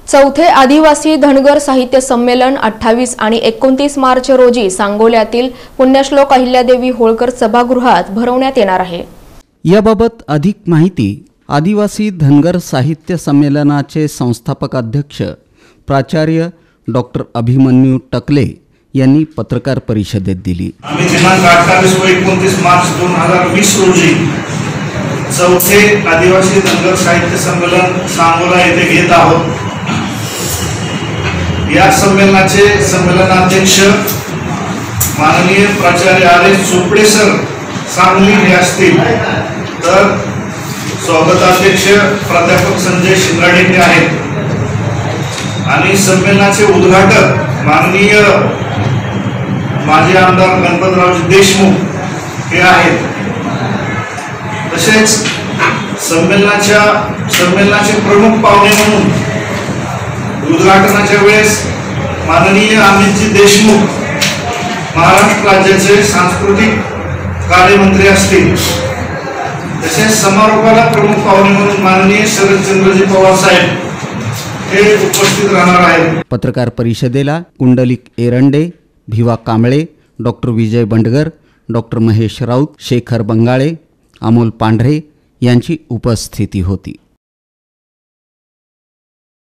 चौथे आदिवासी धनगर साहित्य संमेलन 28 आणि 29 मार्च रोजी सांगोल्यातील पुण्यश्लोक अहिल्यादेवी होळकर सभागृहात भरवण्यात येणार आहे। याबाबत अधिक माहिती आदिवासी धनगर साहित्य संमेलनाचे संस्थापक अध्यक्ष प्राचार्य डॉक्टर अभिमन्यू टकले यांनी पत्रकार परिषदेत दिली। आम्ही दिनांक 28 व 29 मार्च 2020 रोजी चौथे आदिवासी धनगर साहित्य संमेलन सांगोला येथे घेत आहोत। या संमेलनाचे संमेलनाध्यक्ष माननीय प्राचार्य आर.एस. चोपडे सर सांगली हे असतील, तर स्वागताध्यक्ष प्राध्यापक संजय शिंगाडे हे आहेत आणि संमेलनाचे उद्घाटक माननीय माजी आमदार गणपतराव देशमुख हे आहेत। तसेच संमेलनाचे प्रमुख पाहुणे म्हणून उद्घाटनाच्या वेळेस माननीय अमितजी देशमुख महाराष्ट्र राज्याचे सांस्कृतिक कार्यमंत्री असतील। तसेच समारोपाला प्रमुख पाहुणे म्हणून माननीय शरदचंद्रजी पवार साहेब हे उपस्थित राहणार आहेत। पत्रकार परिषदेला कुंडलिक एरंडे, भिवा कांबळे, डॉक्टर विजय बंडगर, डॉक्टर महेश राऊत, शेखर बंगाळे, अमोल पांढरे यांची उपस्थिती होती।